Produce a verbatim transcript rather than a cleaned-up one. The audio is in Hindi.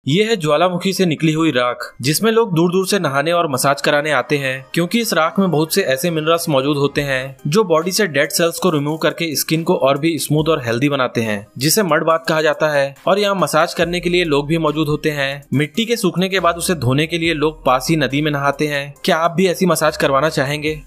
ये है ज्वालामुखी से निकली हुई राख, जिसमें लोग दूर दूर से नहाने और मसाज कराने आते हैं, क्योंकि इस राख में बहुत से ऐसे मिनरल्स मौजूद होते हैं जो बॉडी से डेड सेल्स को रिमूव करके स्किन को और भी स्मूथ और हेल्दी बनाते हैं, जिसे मड बाथ कहा जाता है। और यहाँ मसाज करने के लिए लोग भी मौजूद होते हैं। मिट्टी के सूखने के बाद उसे धोने के लिए लोग पास ही नदी में नहाते हैं। क्या आप भी ऐसी मसाज करवाना चाहेंगे?